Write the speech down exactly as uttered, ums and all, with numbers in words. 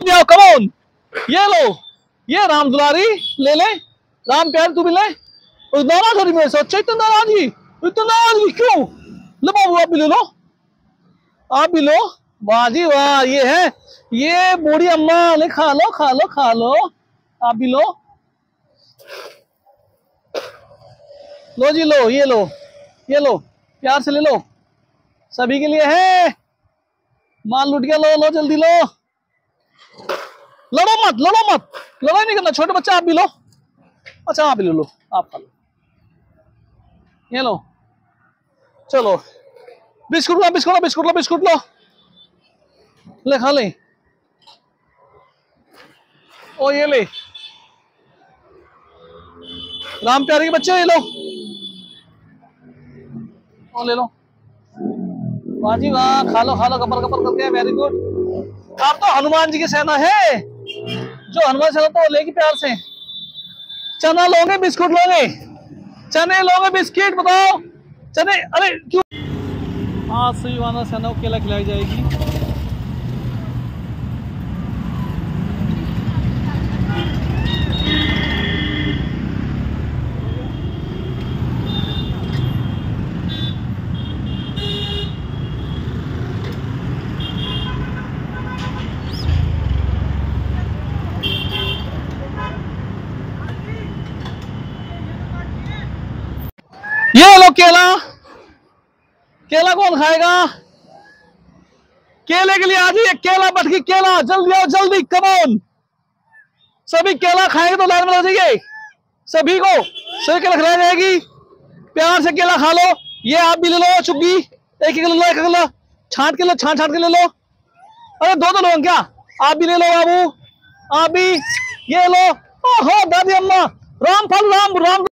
जल्दी आओ, come on. ये लो, ये राम दुलारी ले ले, राम प्यार तू भी ले। और नाराज हो रही मेरे से, अच्छा इतना नाराजगी, इतना नाराजगी क्यों? लो बाबू आप भी ले लो, आप भी लो। वाह जी वाह, ये है, ये बूढ़ी अम्मा ले, खा लो खा लो खा लो, आप भी लो, लो जी लो, ये लो, ये लो, प्यार से ले लो, सभी के लिए है। माल लुट गया, लो लो जल्दी लो, लड़ो मत लड़ो मत, लड़ाई नहीं करना, छोटे बच्चा आप भी लो। अच्छा आप भी ले लो, आप खा लो, ये लो, चलो बिस्कुट लो बिस्कुट लो बिस्कुट लो बिस्कुट लो, ले खा ले, ओ ये ले, राम प्यारे के बच्चे ये लो, ओ ले लो, वाह जी वाह, खा लो खा लो, कपर कपर करके, वेरी गुड। आप तो हनुमान जी की सेना है, जो हनुमान सेना तो लेगी प्यार से। चना लोगे बिस्कुट लोगे, चने लोगे बिस्किट, बताओ चने, अरे क्यों? आज से युवाना सेना को केला खिलाई जाएगी। ये लो केला, केला कौन खाएगा? केले के लिए आ जाइए, केला बटकी केला, जल्दी आओ जल्दी, कम ऑन। सभी केला खाएंगे तो लाइन में लग जाइए, सभी को सभी केला खिलाई जाएगी, प्यार से केला खा लो। ये आप भी ले लो चुग्गी, एक एक ले लो, एक एक ले लो, छांट के लो, छांट छांट के ले लो। अरे दो दो लोग क्या, आप भी ले लो बाबू, आप भी ये लो। ओहो दादी अम्मा, राम फल राम राम